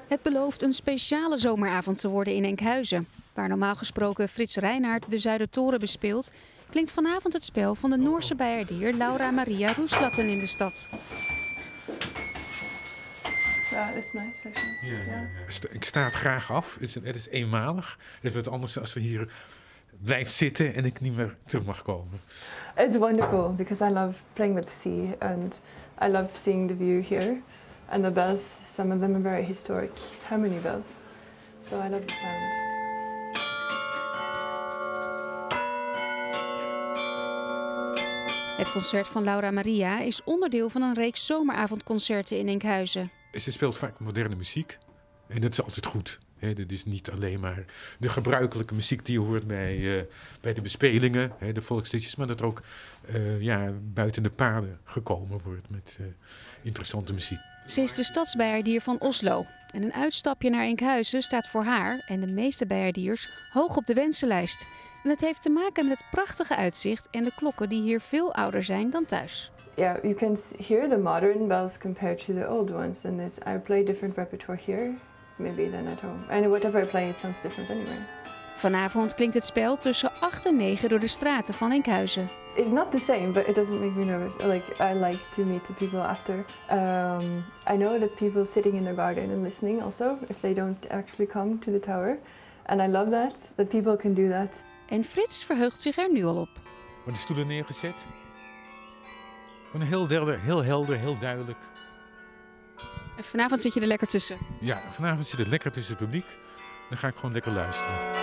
Het belooft een speciale zomeravond te worden in Enkhuizen. Waar normaal gesproken Frits Reinhardt de Zuidertoren bespeelt, klinkt vanavond het spel van de Noorse bijaardier Laura Maria Roeslatten in de stad. Ja, dat is nice actually. Ja. Ik sta het graag af. Het is eenmalig. Het wordt anders als er hier blijft zitten en ik niet meer terug mag komen. It's wonderful because I love playing with the sea and I love seeing the view here. And the bells, some of them are very historic harmony bells. So I love the sound. Het concert van Laura Maria is onderdeel van een reeks zomeravondconcerten in Enkhuizen. Ze speelt vaak moderne muziek en dat is altijd goed. Dat is niet alleen maar de gebruikelijke muziek die je hoort bij de bespelingen, de volksliedjes, maar dat er ook buiten de paden gekomen wordt met interessante muziek. Ze is de stadsbijaardier van Oslo en een uitstapje naar Enkhuizen staat voor haar en de meeste bijaardiers hoog op de wensenlijst. En het heeft te maken met het prachtige uitzicht en de klokken die hier veel ouder zijn dan thuis. Yeah, you can hear the modern bells compared to the old ones, and I play different repertoire here, maybe than at home. And whatever I play, it sounds different anyway. Vanavond klinkt het spel tussen 8 en 9 door de straten van Enkhuizen. It's not the same, but it doesn't make me nervous. I like to meet the people after. I know that people sitting in their garden and listening also, if they don't actually come to the tower. And I love that people can do that. En Frits verheugt zich er nu al op. Worden de stoelen neergezet? Gewoon heel helder, heel duidelijk. En vanavond zit je er lekker tussen? Ja, vanavond zit het lekker tussen het publiek. Dan ga ik gewoon lekker luisteren.